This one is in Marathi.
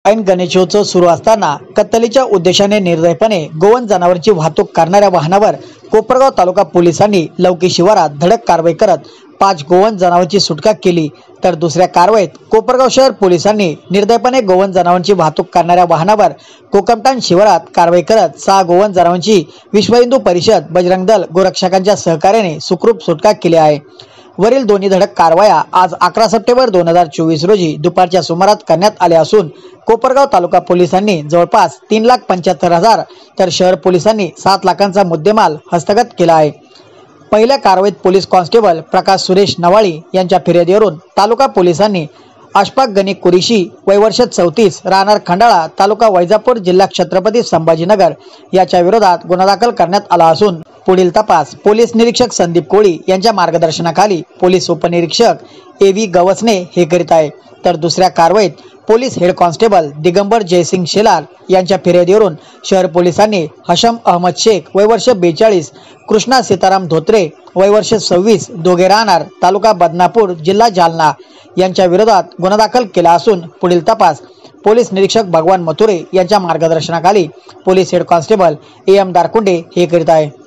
ऐन गणेशोत्सव सुरू असताना कत्तलीच्या उद्देशाने निर्दयपणे गोवंश जनावरांची वाहतूक करणाऱ्या वाहनावर कोपरगाव तालुका पोलिसांनी लौकी शिवारात धडक कारवाई करत 5 गोवंश जनावरांची सुटका केली। तर दुसऱ्या कारवाईत कोपरगाव शहर पोलिसांनी निर्दयपणे गोवंश जनावरांची वाहतूक करणाऱ्या वाहनावर कोकमठाण शिवारात कारवाई करत 6 गोवंश जनावरांची विश्व हिंदू परिषद बजरंग दल गोरक्षकांच्या सहकार्याने सुखरूप सुटका केली आहे। वरील दोन्ही धडक कारवाया आज 11 सप्टेंबर 2024 रोजी दुपारच्या सुमारास करण्यात आल्या असून कोपरगाव तालुका पोलिसांनी जवळपास 3,75,000 तर शहर पोलिसांनी 7 लाखांचा मुद्देमाल हस्तगत केला आहे। पहिल्या कारवाईत पोलीस कॉन्स्टेबल प्रकाश सुरेश नवाळी यांच्या फिर्यादीवरून तालुका पोलिसांनी अशफाक गणी कुरेशी वय वर्ष 34 राहणार खंडाळा तालुका वैजापूर जिल्हा छत्रपती संभाजीनगर याच्या विरोधात गुन्हा दाखल करण्यात आला असून पुढील तपास पोलीस निरीक्षक संदीप कोळी यांच्या मार्गदर्शनाखाली पोलीस उपनिरीक्षक एव्ही गवसने हे करीत आहे। तर दुसऱ्या कारवाईत police head constable Digambar Jaysing Shelar यांच्या फिर्यादीवरून शहर पोलिसांनी हशम अहमद शेख वय वर्ष 42 कृष्णा सीताराम धोत्रे वय वर्ष 26 दोघे राहणार तालुका बदनापूर जिल्हा जालना यांच्या विरोधात गुन्हा दाखल केला असून पुढील तपास पोलीस निरीक्षक भगवान मथुरे यांच्या मार्गदर्शनाखाली police head constable M Darkunde हे करीत आहे।